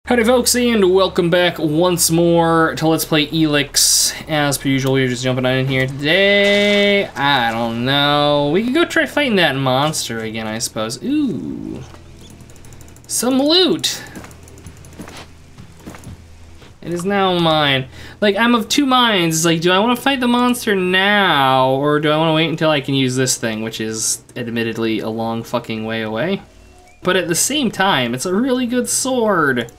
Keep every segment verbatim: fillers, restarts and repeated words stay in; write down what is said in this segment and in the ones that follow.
Howdy folks, and welcome back once more to Let's Play ELEX. As per usual, we're just jumping on in here today. I don't know. We could go try fighting that monster again, I suppose. Ooh. Some loot. It is now mine. Like, I'm of two minds. It's like, do I want to fight the monster now, or do I want to wait until I can use this thing, which is admittedly a long fucking way away? But at the same time, it's a really good sword.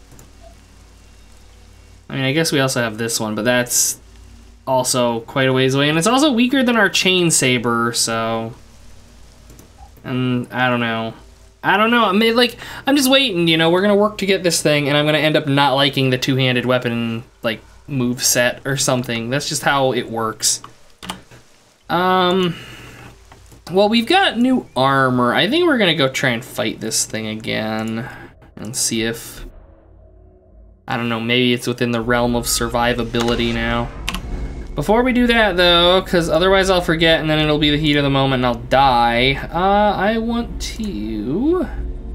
I mean, I guess we also have this one, but that's also quite a ways away, and it's also weaker than our chain saber, so... And I don't know. I don't know, I mean, like, I'm just waiting, you know, we're gonna work to get this thing, and I'm gonna end up not liking the two-handed weapon, like, move set or something. That's just how it works. Um... Well, we've got new armor. I think we're gonna go try and fight this thing again, and see if... I don't know, maybe it's within the realm of survivability now. Before we do that, though, because otherwise I'll forget and then it'll be the heat of the moment and I'll die, uh, I want to...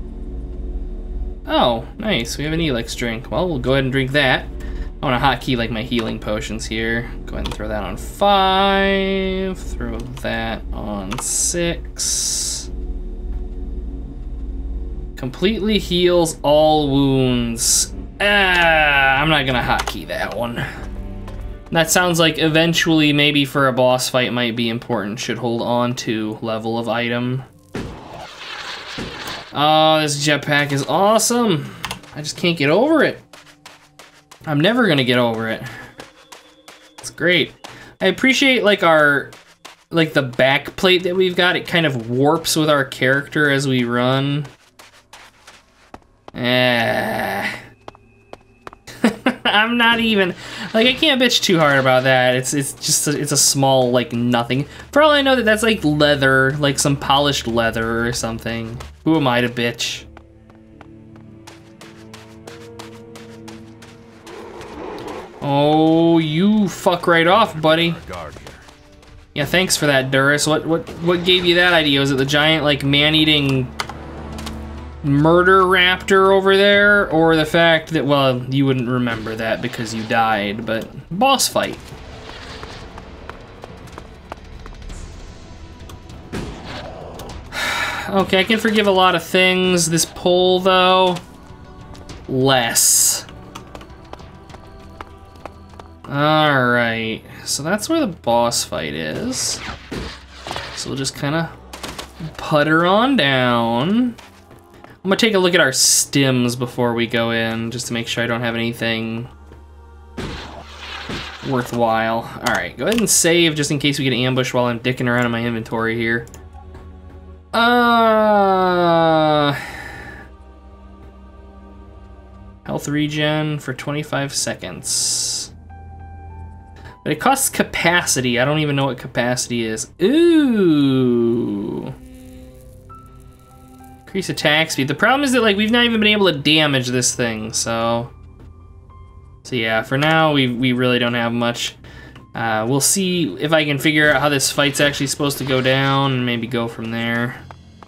Oh, nice, we have an ELEX drink. Well, we'll go ahead and drink that. I want to hotkey like my healing potions here. Go ahead and throw that on five, throw that on six. Completely heals all wounds. Ah, I'm not gonna hotkey that one. That sounds like eventually, maybe for a boss fight, might be important. Should hold on to level of item. Oh, this jetpack is awesome. I just can't get over it. I'm never gonna get over it. It's great. I appreciate like our, like the back plate that we've got. It kind of warps with our character as we run. Ah. I'm not even, like, I can't bitch too hard about that. It's it's just, a, it's a small, like, nothing. For all I know that that's, like, leather, like some polished leather or something. Who am I to bitch? Oh, you fuck right off, buddy. Yeah, thanks for that, Duris. What, what, what gave you that idea? Was it the giant, like, man-eating... murder raptor over there, or the fact that, well, you wouldn't remember that because you died, but boss fight. Okay, I can forgive a lot of things. This pole, though, less. All right, so that's where the boss fight is. So we'll just kind of putter on down. I'm gonna take a look at our stims before we go in, just to make sure I don't have anything worthwhile. All right, go ahead and save just in case we get ambushed while I'm dicking around in my inventory here. Uh, health regen for twenty-five seconds. But it costs capacity. I don't even know what capacity is. Ooh. Increase attack speed. The problem is that, like, we've not even been able to damage this thing, so... So yeah, for now, we, we really don't have much. Uh, we'll see if I can figure out how this fight's actually supposed to go down, and maybe go from there.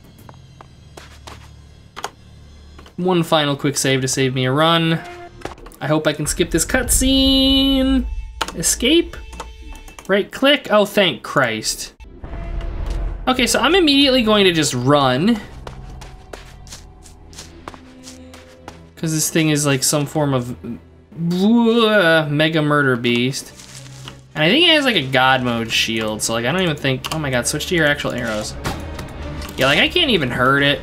One final quick save to save me a run. I hope I can skip this cutscene. Escape? Right click? Oh, thank Christ. Okay, so I'm immediately going to just run. Because this thing is like some form of uh, mega murder beast. And I think it has like a god mode shield, so like I don't even think, oh my god, switch to your actual arrows. Yeah, like I can't even hurt it.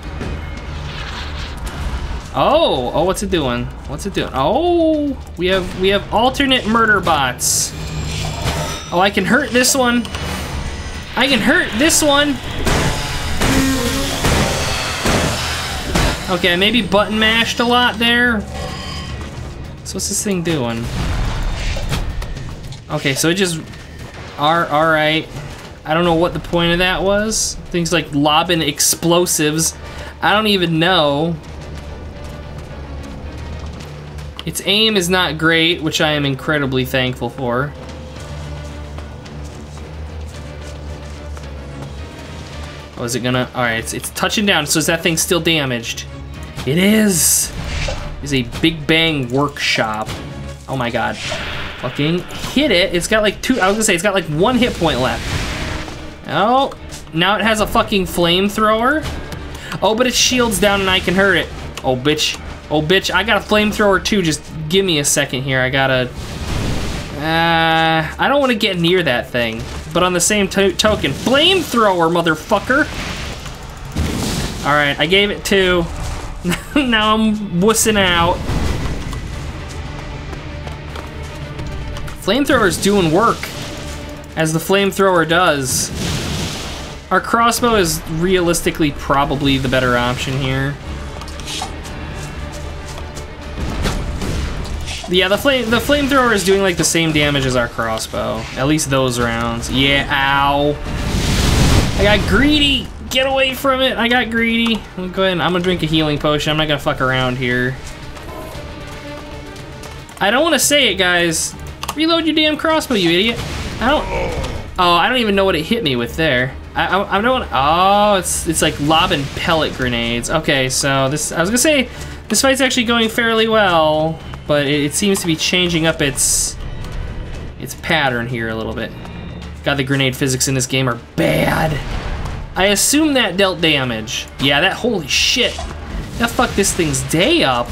Oh, oh, what's it doing? What's it doing? Oh, we have, we have alternate murder bots. Oh, I can hurt this one. I can hurt this one. Okay, maybe button mashed a lot there. So what's this thing doing? Okay, so it just... Alright. I don't know what the point of that was. Things like lobbing explosives. I don't even know. Its aim is not great, which I am incredibly thankful for. Oh, is it gonna... Alright, it's, it's touching down, so is that thing still damaged? It is! is a Big Bang workshop. Oh my god. Fucking hit it. It's got like two, I was gonna say, it's got like one hit point left. Oh, now it has a fucking flamethrower. Oh, but its shield's down and I can hurt it. Oh, bitch. Oh, bitch, I got a flamethrower too. Just give me a second here. I gotta... Uh, I don't want to get near that thing. But on the same to token, flamethrower, motherfucker! Alright, I gave it two. Now I'm wussing out. Flamethrower's doing work, as the flamethrower does. Our crossbow is realistically probably the better option here. Yeah, the flame the flamethrower is doing like the same damage as our crossbow. At least those rounds. Yeah, ow. I got greedy. Get away from it. I got greedy. I'm gonna go ahead and I'm gonna drink a healing potion. I'm not gonna fuck around here. I don't want to say it, guys. Reload your damn crossbow, you idiot. I don't. Oh, I don't even know what it hit me with there. I, I, I don't. Oh, it's it's like lobbing pellet grenades. Okay, so this I was gonna say this fight's actually going fairly well, but it, it seems to be changing up its its pattern here a little bit. God, the grenade physics in this game are bad. I assume that dealt damage. Yeah, that holy shit. That fucked this thing's day up.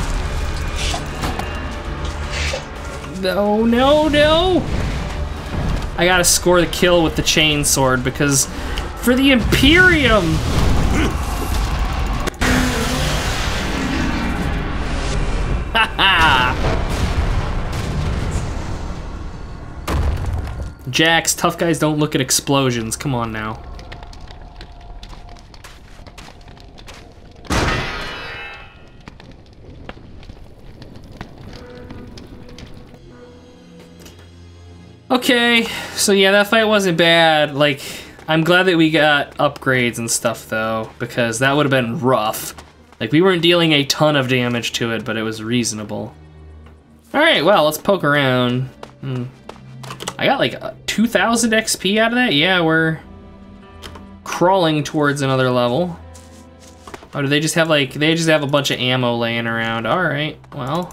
No, no, no. I gotta score the kill with the chain sword because for the Imperium. Haha. Jax, tough guys don't look at explosions. Come on now. Okay, so yeah, that fight wasn't bad. Like, I'm glad that we got upgrades and stuff though, because that would have been rough. Like, we weren't dealing a ton of damage to it, but it was reasonable. All right, well, let's poke around. Hmm. I got like two thousand X P out of that. Yeah, we're crawling towards another level. Oh, do they just have like, they just have a bunch of ammo laying around. All right, well.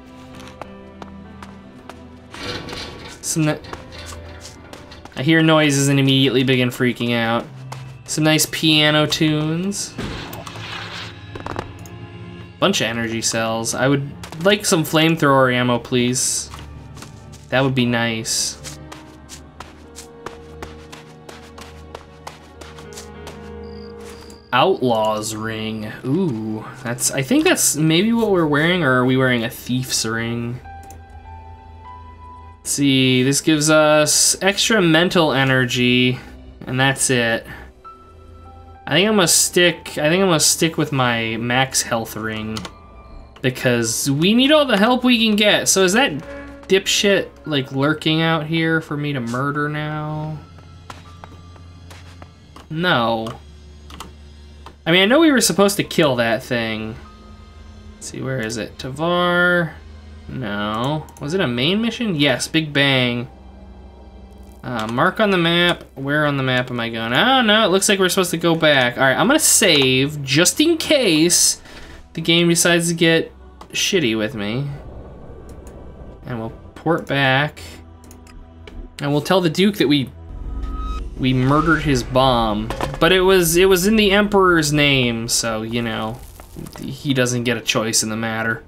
Some, I hear noises and immediately begin freaking out. Some nice piano tunes. Bunch of energy cells. I would like some flamethrower ammo, please. That would be nice. Outlaws ring. Ooh, that's, I think that's maybe what we're wearing, or are we wearing a thief's ring? Let's see, this gives us extra mental energy, and that's it. I think I'm gonna stick, I think I'm gonna stick with my max health ring, because we need all the help we can get. So is that dipshit like lurking out here for me to murder now? No. I mean, I know we were supposed to kill that thing. Let's see, where is it? Tavar. No. Was it a main mission? Yes, Big Bang. Uh, mark on the map. Where on the map am I going? Oh, no, it looks like we're supposed to go back. All right, I'm gonna save just in case the game decides to get shitty with me. And we'll port back. And we'll tell the Duke that we we murdered his bomb. But it was it was in the Emperor's name, so, you know, he doesn't get a choice in the matter.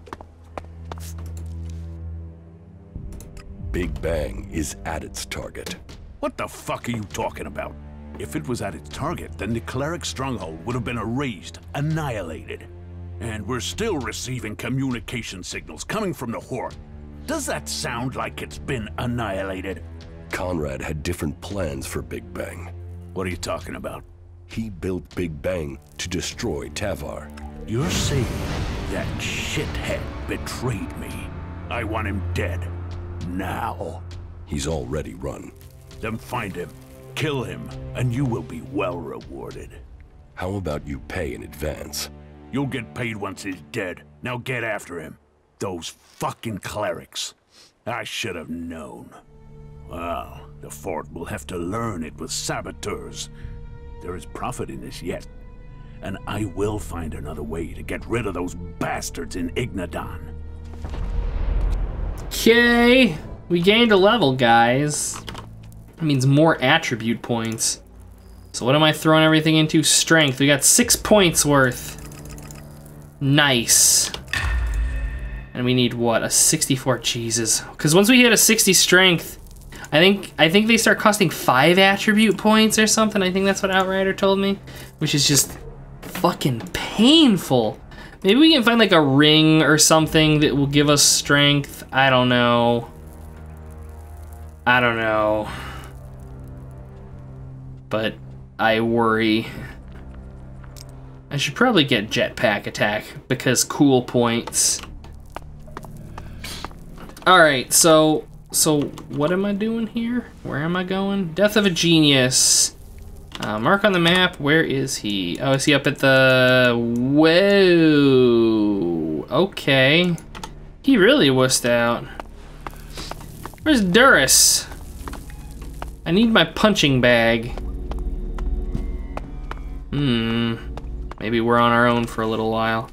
Big Bang is at its target. What the fuck are you talking about? If it was at its target, then the Cleric stronghold would have been erased, annihilated. And we're still receiving communication signals coming from the Horde. Does that sound like it's been annihilated? Conrad had different plans for Big Bang. What are you talking about? He built Big Bang to destroy Tavar. You're saying that shithead betrayed me. I want him dead. Now. He's already run. Then find him, kill him, and you will be well rewarded. How about you pay in advance? You'll get paid once he's dead. Now get after him. Those fucking clerics. I should have known. Well, the fort will have to learn it with saboteurs. There is profit in this yet. and I will find another way to get rid of those bastards in Ignadon. Okay, we gained a level, guys. That means more attribute points. So what am I throwing everything into? Strength. We got six points worth. Nice. And we need what? A sixty-four. Jesus. Because once we hit a sixty strength, I think I think they start costing five attribute points or something. I think that's what Outrider told me, which is just fucking painful. Maybe we can find like a ring or something that will give us strength. I don't know. I don't know. But I worry. I should probably get jetpack attack because cool points. All right, so so what am I doing here? Where am I going? Death of a Genius. Uh, mark on the map. Where is he? Oh, is he up at the... Whoa. Okay. He really wussed out. Where's Duras? I need my punching bag. Hmm. Maybe we're on our own for a little while.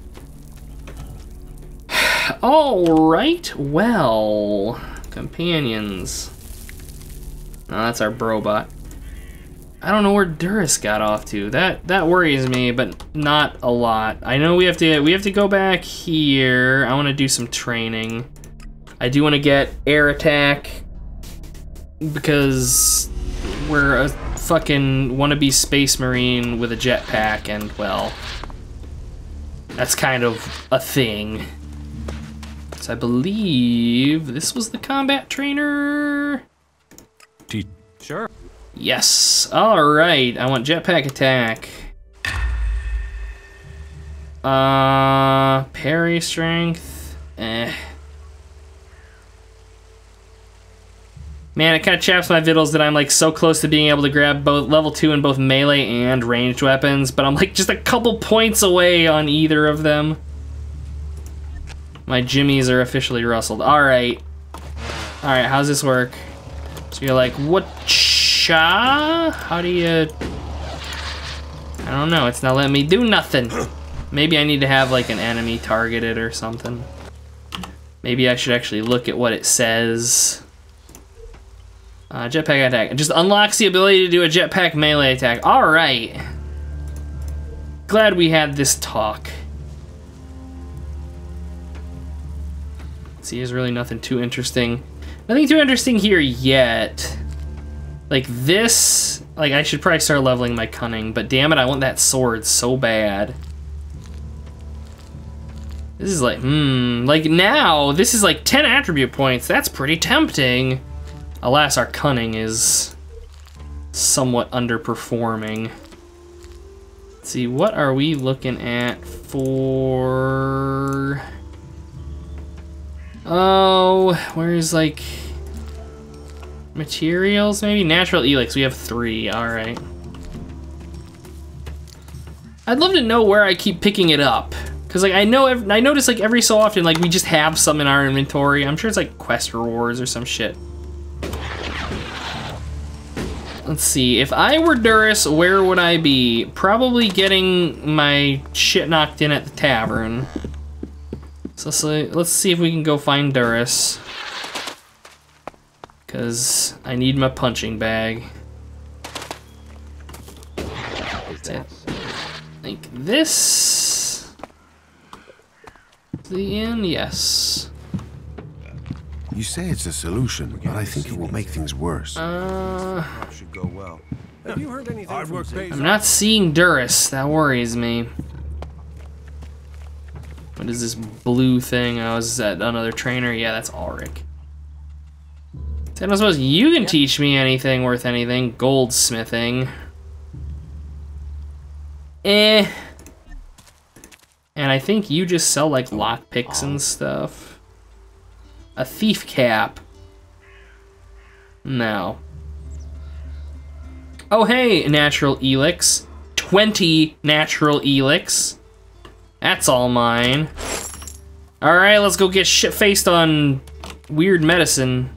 All right. Well, companions. No, that's our brobot. I don't know where Duras got off to. That that worries me, but not a lot. I know we have to we have to go back here. I want to do some training. I do want to get air attack because we're a fucking wannabe space marine with a jetpack, and well, that's kind of a thing. So I believe this was the combat trainer. T Sure. Yes. All right. I want jetpack attack. Uh, parry strength. Eh. Man, it kind of chaps my vittles that I'm like so close to being able to grab both level two in both melee and ranged weapons, but I'm like just a couple points away on either of them. My jimmies are officially rustled. All right. All right. How's this work? So you're like, what? How do you... I don't know, it's not letting me do nothing. Maybe I need to have like an enemy targeted or something. Maybe I should actually look at what it says. Uh, jetpack attack. It just unlocks the ability to do a jetpack melee attack. All right. Glad we had this talk. See, there's really nothing too interesting. Nothing too interesting here yet. Like this, like I should probably start leveling my cunning, but damn it, I want that sword so bad. This is like, hmm, like now, this is like ten attribute points. That's pretty tempting. Alas, our cunning is somewhat underperforming. Let's see, what are we looking at for... Oh, where's like... materials, maybe? Natural ELEX, we have three, all right. I'd love to know where I keep picking it up. Cause like I know, I notice like every so often, like we just have some in our inventory. I'm sure it's like quest rewards or some shit. Let's see, if I were Duras, where would I be? Probably getting my shit knocked in at the tavern. So let's see, let's see if we can go find Duras. Cause I need my punching bag. Like this. The inn, yes. You say it's a solution, but I think it will make things worse. Uh, Should go well. Have you heard anything from Zay? I'm not seeing Duras. That worries me. What is this blue thing? Oh, is that another trainer? Yeah, that's Ulrich. I don't suppose you can teach me anything worth anything. Goldsmithing. Eh. And I think you just sell like lockpicks and stuff. A thief cap. No. Oh hey, natural ELEX. twenty natural ELEX. That's all mine. Alright, let's go get shit-faced on weird medicine.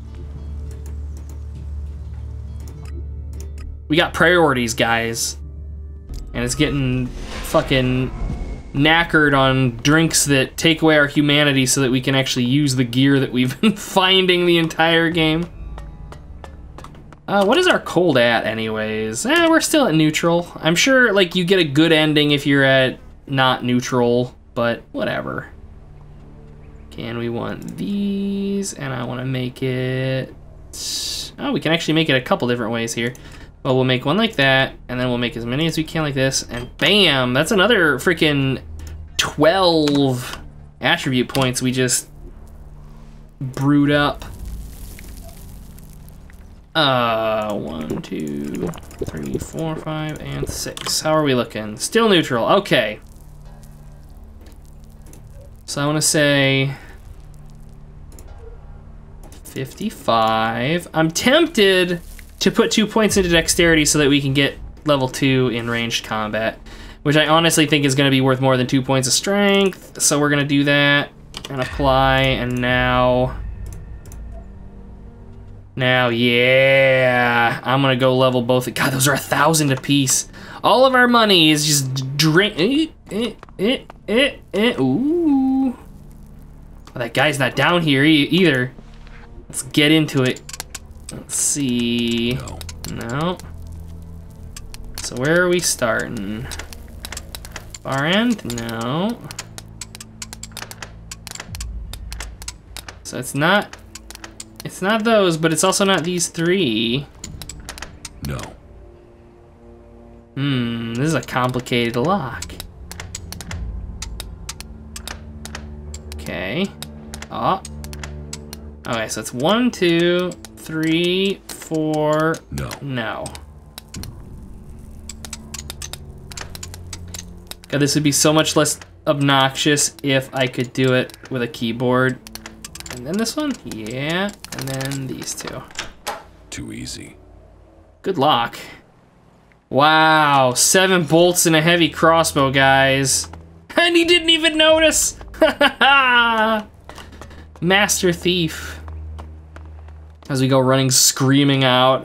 We got priorities, guys. and it's getting fucking knackered on drinks that take away our humanity so that we can actually use the gear that we've been finding the entire game. Uh, what is our cold at anyways? Eh, we're still at neutral. I'm sure like you get a good ending if you're at not neutral, but whatever. Can we want these? And I want to make it... Oh, we can actually make it a couple different ways here. Well, we'll make one like that, and then we'll make as many as we can like this, and bam! That's another freaking twelve attribute points we just brewed up. Uh, one, two, three, four, five, and six. How are we looking? Still neutral. Okay. So I want to say fifty-five. I'm tempted to put two points into dexterity so that we can get level two in ranged combat, which I honestly think is going to be worth more than two points of strength. So we're going to do that and apply, and now, now, yeah, I'm going to go level both. God, those are a thousand apiece. All of our money is just drink. Eh, eh, eh, eh, eh. Ooh. Well, that guy's not down here e either. Let's get into it. Let's see. No. No. So where are we starting? Far end? No. So it's not, it's not those, but it's also not these three. No. Hmm, this is a complicated lock. Okay. Oh. Okay, so it's one, two, three, four. No. No. God, this would be so much less obnoxious if I could do it with a keyboard. And then this one? Yeah. And then these two. Too easy. Good luck. Wow, seven bolts and a heavy crossbow, guys. And he didn't even notice! Master Thief. As we go running, screaming out.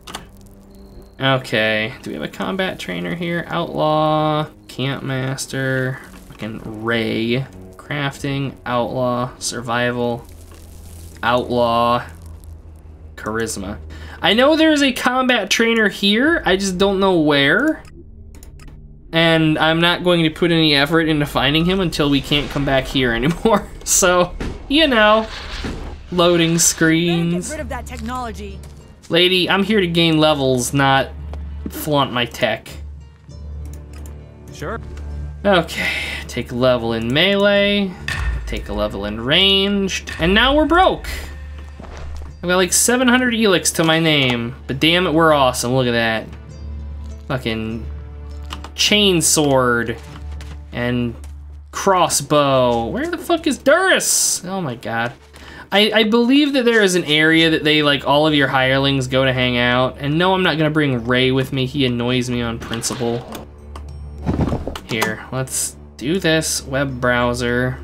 Okay, do we have a combat trainer here? Outlaw, Camp Master, fucking Ray, Crafting, Outlaw, Survival, Outlaw, Charisma. I know there's a combat trainer here, I just don't know where. And I'm not going to put any effort into finding him until we can't come back here anymore. So, you know, loading screens. Get rid of that technology. Lady, I'm here to gain levels, not flaunt my tech. Sure. Okay, take a level in melee, take a level in ranged, and now we're broke. I've got like seven hundred ELEX to my name, but damn it, we're awesome. Look at that. Fucking chainsword and crossbow. Where the fuck is Durus? Oh my god. I, I believe that there is an area that they, like, all of your hirelings go to hang out. And no, I'm not gonna bring Ray with me. He annoys me on principle. Here, let's do this. Web browser.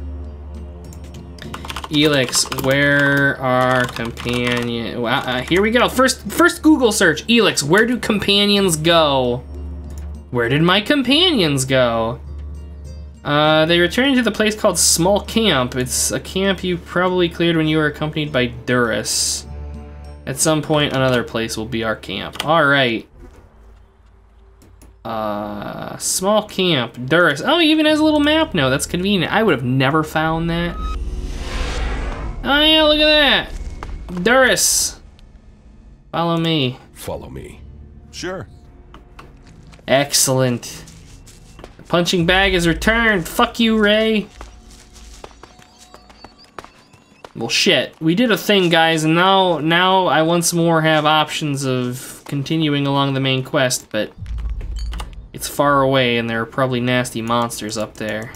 ELEX, where are companions? Well, uh, here we go. First, first Google search. ELEX, where do companions go? Where did my companions go? Uh, they returned to the place called Small Camp. It's a camp you probably cleared when you were accompanied by Durus. At some point, another place will be our camp. All right. Uh, Small Camp, Durus. Oh, he even has a little map now. That's convenient. I would have never found that. Oh yeah, look at that. Durus. Follow me. Follow me. Sure. Excellent. The punching bag is returned. Fuck you, Ray. Well, shit. We did a thing, guys, and now, now I once more have options of continuing along the main quest, but it's far away, and there are probably nasty monsters up there.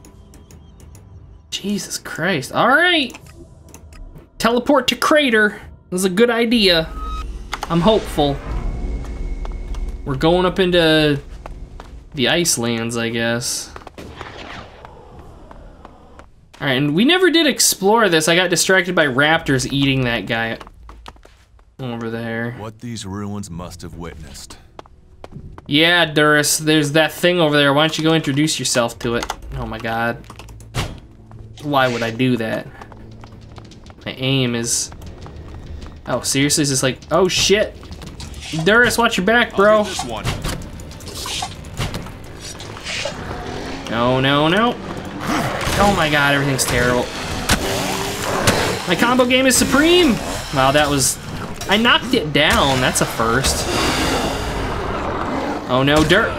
Jesus Christ. All right. Teleport to Crater. This is a good idea. I'm hopeful. We're going up into the Icelands, I guess. All right, and we never did explore this. I got distracted by raptors eating that guy over there. What these ruins must have witnessed. Yeah, Duris, there's that thing over there. Why don't you go introduce yourself to it? Oh my god. Why would I do that? My aim is... Oh, seriously? Is this like... Oh, shit! Duris, watch your back, bro! This one. No, no, no. Oh my god, everything's terrible. My combo game is supreme! Wow, that was... I knocked it down. That's a first. Oh no, dirt!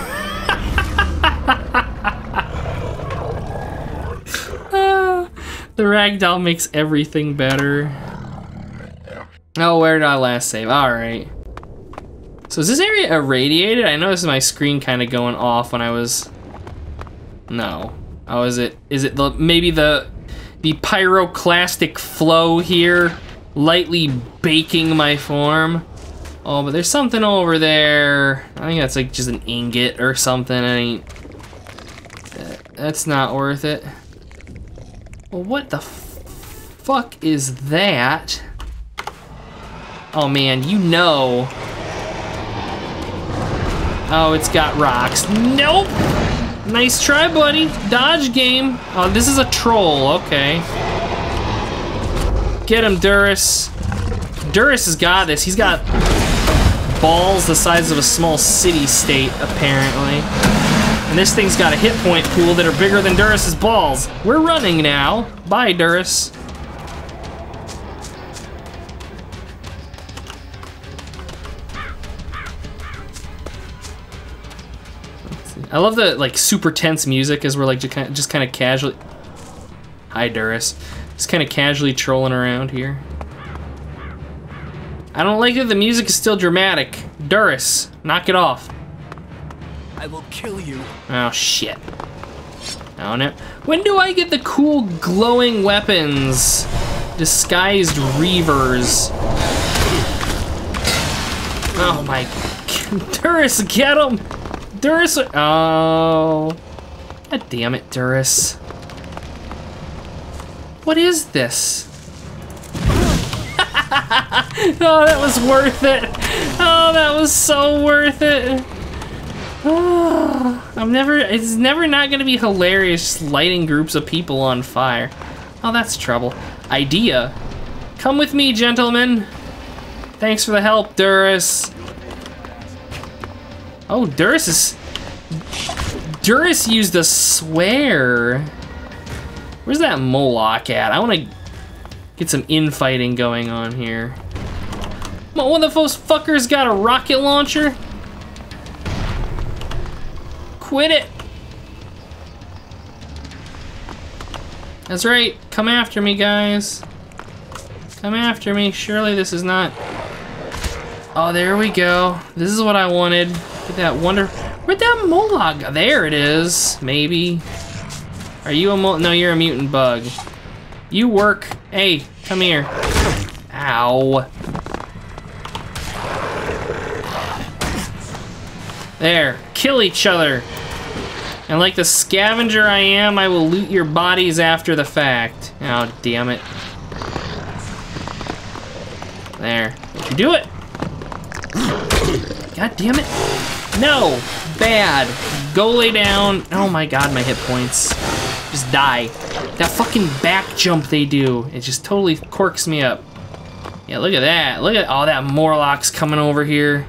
uh, the ragdoll makes everything better. Oh, where did I last save? Alright. So is this area irradiated? I noticed my screen kind of going off when I was... No. Oh, is it? Is it the maybe the the pyroclastic flow here lightly baking my form? Oh, but there's something over there. I think that's like just an ingot or something. I ain't. That's not worth it. Well, what the f fuck is that? Oh man, you know. Oh, it's got rocks. Nope. Nice try, buddy. Dodge game. Oh, this is a troll. Okay. Get him, Duris. Duris has got this. He's got balls the size of a small city-state, apparently. And this thing's got a hit point pool that are bigger than Duris's balls. We're running now. Bye, Duris. I love the like super tense music as we're like just kind of, just kind of casually. Hi, Duris. Just kind of casually trolling around here. I don't like that the music is still dramatic. Duris, knock it off. I will kill you. Oh shit. Oh no. When do I get the cool glowing weapons? Disguised reavers. Oh my. Duris, get him! Duris, oh. God damn it, Duris. What is this? Oh, that was worth it. Oh, that was so worth it. Oh, I'm never, it's never not gonna be hilarious just lighting groups of people on fire. Oh, that's trouble. Idea. Come with me, gentlemen. Thanks for the help, Duris. Oh, Duris is... Duris used a swear. Where's that Moloch at? I want to get some infighting going on here. One of those fuckers got a rocket launcher? Quit it. That's right. Come after me, guys. Come after me. Surely this is not... Oh, there we go. This is what I wanted. Get that wonder... Where'd that Moloch go? There it is. Maybe. Are you a mol... No, you're a mutant bug. You work... Hey, come here. Ow. There. Kill each other. And like the scavenger I am, I will loot your bodies after the fact. Oh, damn it. There. Did you do it? God damn it. No. Bad. Go lay down. Oh my god, my hit points. Just die. That fucking back jump they do, it just totally corks me up. Yeah, look at that. Look at all that Morlock's coming over here.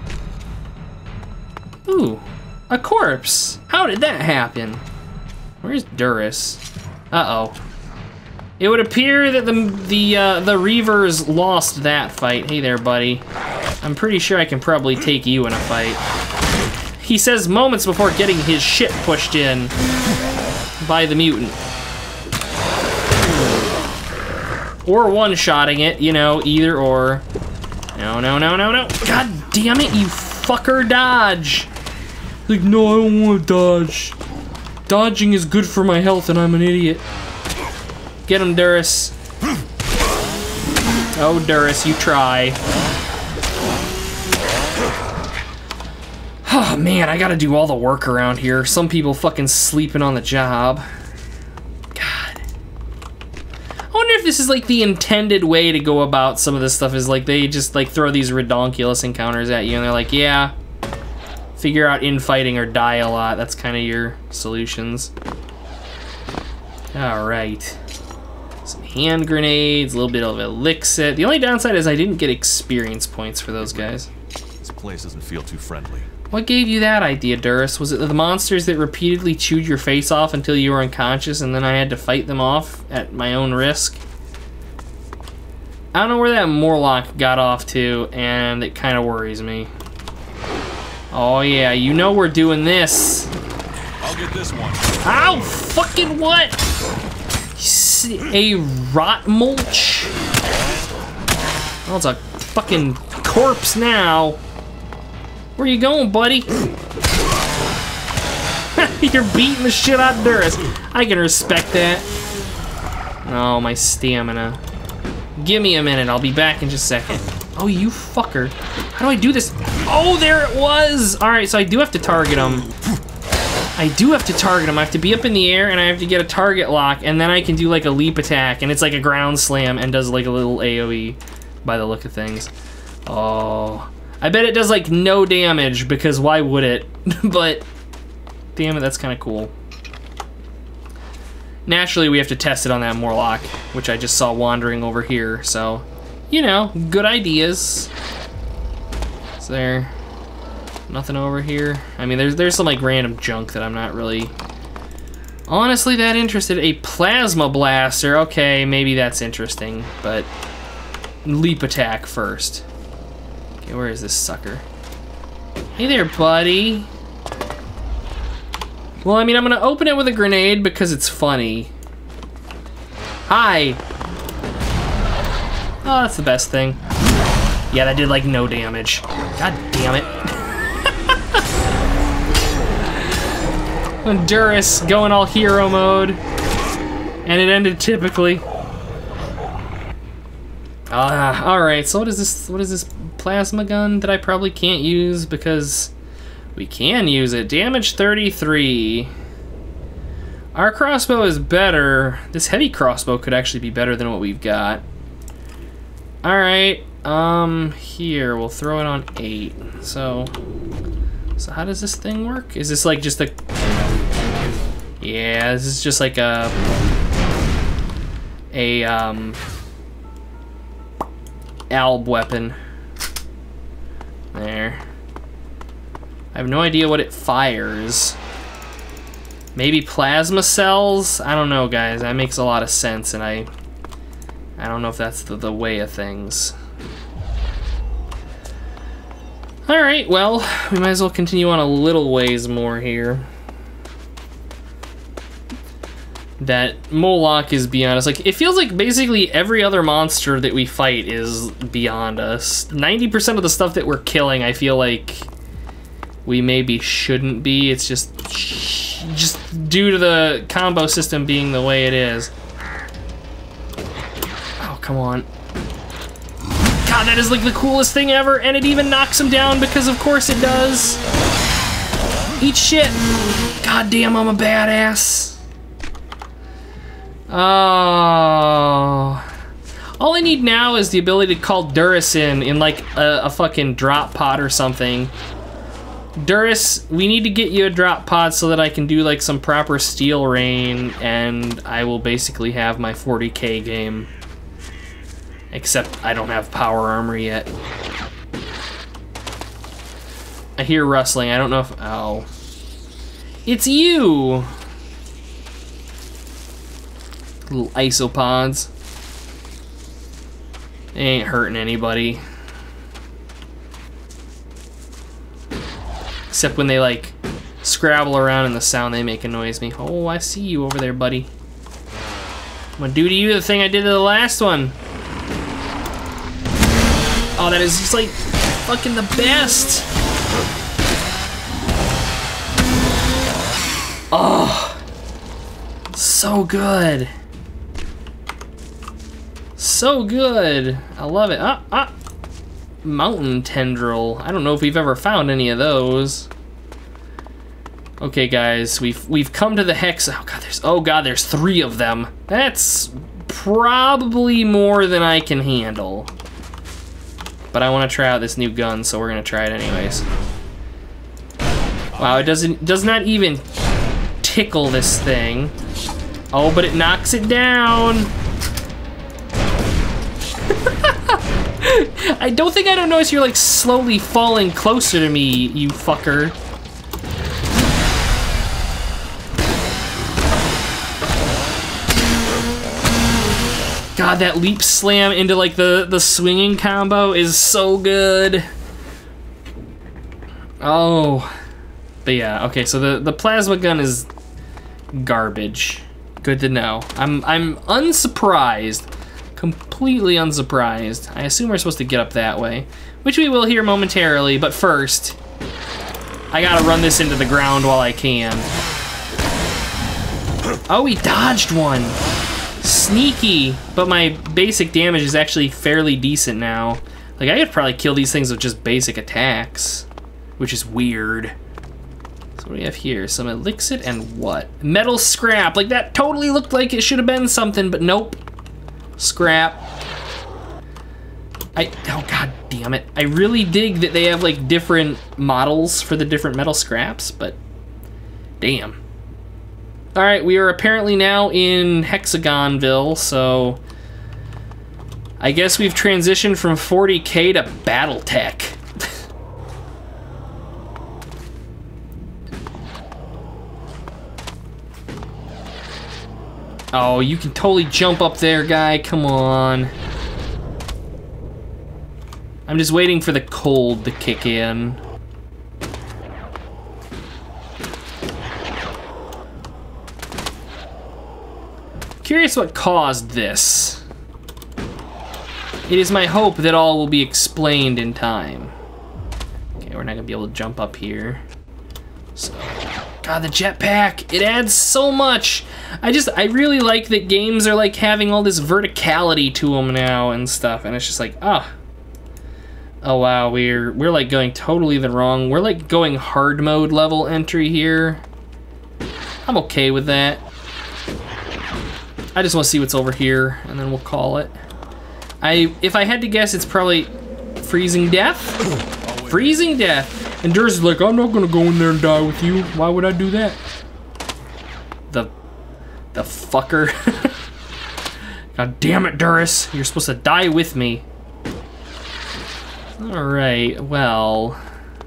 Ooh, a corpse. How did that happen? Where's Duris? Uh-oh. It would appear that the the uh, the Reavers lost that fight. Hey there, buddy. I'm pretty sure I can probably take you in a fight. He says moments before getting his shit pushed in by the mutant. Or one-shotting it, you know, either or. No, no, no, no, no. God damn it, you fucker, dodge. Like, no, I don't want to dodge. Dodging is good for my health and I'm an idiot. Get him, Duris. Oh, Duris, you try. Oh man, I gotta do all the work around here. Some people fucking sleeping on the job. God. I wonder if this is like the intended way to go about some of this stuff, is like they just like throw these redonkulous encounters at you and they're like, yeah, figure out infighting or die a lot. That's kind of your solutions. Alright. Some hand grenades, a little bit of elixir. The only downside is I didn't get experience points for those guys. This place doesn't feel too friendly. What gave you that idea, Duris? Was it the monsters that repeatedly chewed your face off until you were unconscious and then I had to fight them off at my own risk? I don't know where that Morlock got off to, and it kind of worries me. Oh yeah, you know we're doing this. I'll get this one. Ow! Fucking what? A rot mulch? Oh, it's a fucking corpse now. Where you going, buddy? You're beating the shit out of Duris. I can respect that. Oh, my stamina. Give me a minute, I'll be back in just a second. Oh, you fucker. How do I do this? Oh, there it was! Alright, so I do have to target him. I do have to target him. I have to be up in the air and I have to get a target lock and then I can do like a leap attack and it's like a ground slam and does like a little A O E by the look of things. Oh. I bet it does like no damage because why would it? But damn it, that's kind of cool. Naturally, we have to test it on that Morlock, which I just saw wandering over here, so, you know, good ideas. Is there nothing over here? I mean, there's, there's some, like, random junk that I'm not really honestly that interested. A plasma blaster, okay, maybe that's interesting, but leap attack first. Okay, where is this sucker? Hey there, buddy. Well, I mean, I'm gonna open it with a grenade because it's funny. Hi. Oh, that's the best thing. Yeah, that did like no damage. God damn it. Duris going all hero mode. And it ended typically. Ah, uh, alright, so what is this what is this plasma gun that I probably can't use because we can use it. Damage thirty-three. Our crossbow is better. This heavy crossbow could actually be better than what we've got. Alright, um, here, we'll throw it on eight. So, so how does this thing work? Is this like just a... Yeah, this is just like a... A, um... alb weapon. There. I have no idea what it fires. Maybe plasma cells? I don't know, guys. That makes a lot of sense, and I... I don't know if that's the, the way of things. Alright, well, we might as well continue on a little ways more here. That Moloch is beyond us. Like, it feels like basically every other monster that we fight is beyond us. ninety percent of the stuff that we're killing, I feel like we maybe shouldn't be. It's just just due to the combo system being the way it is. Oh, come on. God, that is like the coolest thing ever, and it even knocks him down because of course it does. Eat shit. God damn, I'm a badass. Oh. All I need now is the ability to call Duris in, in like a, a fucking drop pod or something. Duris, we need to get you a drop pod so that I can do like some proper steel rain and I will basically have my forty K game. Except I don't have power armor yet. I hear rustling, I don't know if, oh. It's you! Little isopods. They ain't hurting anybody. Except when they like scrabble around and the sound they make annoys me. Oh, I see you over there, buddy. I'm gonna do to you the thing I did to the last one. Oh, that is just like fucking the best. Oh, so good. So good. I love it. Ah, ah. Mountain tendril. I don't know if we've ever found any of those. Okay, guys, we've we've come to the hex. Oh god, there's oh god, there's three of them. That's probably more than I can handle. But I want to try out this new gun, so we're gonna try it anyways. Wow, it doesn't does not even tickle this thing. Oh, but it knocks it down. I don't think I don't notice you're like slowly falling closer to me, you fucker. God, that leap slam into like the, the swinging combo is so good. Oh. But yeah, okay, so the, the plasma gun is garbage. Good to know. I'm I'm unsurprised. Completely unsurprised. I assume we're supposed to get up that way, which we will here momentarily, but first, I gotta run this into the ground while I can. Oh, he dodged one. Sneaky, but my basic damage is actually fairly decent now. Like, I could probably kill these things with just basic attacks, which is weird. So what do we have here? Some elixir and what? Metal scrap. Like, that totally looked like it should have been something, but nope. Scrap. I, oh god damn it. I really dig that they have like different models for the different metal scraps, but damn. Alright, we are apparently now in Hexagonville, so I guess we've transitioned from forty K to Battletech. Oh, you can totally jump up there, guy. Come on. I'm just waiting for the cold to kick in. Curious what caused this. It is my hope that all will be explained in time. Okay, we're not gonna be able to jump up here. So, God, the jetpack, it adds so much. I just, I really like that games are like having all this verticality to them now and stuff, and it's just like, ah. Oh wow, we're, we're like going totally the wrong, we're like going hard mode level entry here. I'm okay with that. I just want to see what's over here, and then we'll call it. I, if I had to guess, it's probably freezing death? Freezing death. And Durst is like, I'm not gonna go in there and die with you. Why would I do that? The, the fucker. God damn it, Durst. You're supposed to die with me. All right, well.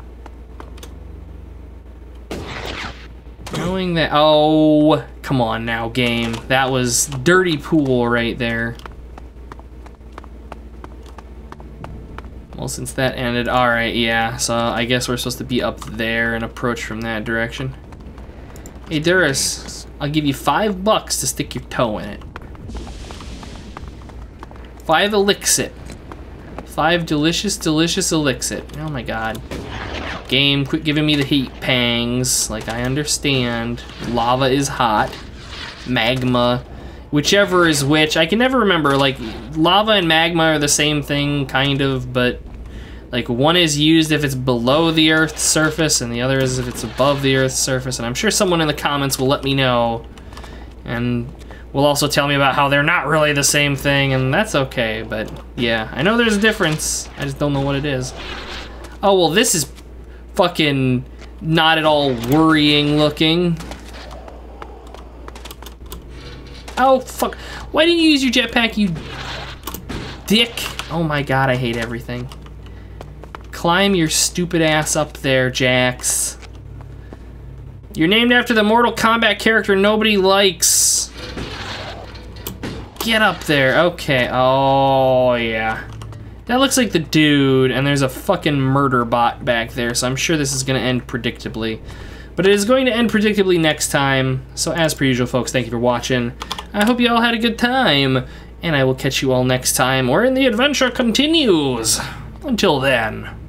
Knowing that, oh, come on now, game. That was dirty pool right there. Well, since that ended, all right, yeah. So I guess we're supposed to be up there and approach from that direction. Hey, Durst, I'll give you five bucks to stick your toe in it. Five elixir. Five delicious, delicious elixir. Oh my god. Game, quit giving me the heat pangs. Like, I understand. Lava is hot. Magma. Whichever is which. I can never remember. Like, lava and magma are the same thing, kind of, but like, one is used if it's below the Earth's surface, and the other is if it's above the Earth's surface, and I'm sure someone in the comments will let me know. And will also tell me about how they're not really the same thing, and that's okay, but yeah. I know there's a difference. I just don't know what it is. Oh, well, this is fucking not at all worrying looking. Oh, fuck. Why didn't you use your jetpack, you dick? Oh my god, I hate everything. Climb your stupid ass up there, Jax. You're named after the Mortal Kombat character nobody likes. Get up there. Okay. Oh, yeah. That looks like the dude, and there's a fucking murder bot back there, so I'm sure this is going to end predictably. But it is going to end predictably next time. So as per usual, folks, thank you for watching. I hope you all had a good time, and I will catch you all next time, wherein the adventure continues. Until then.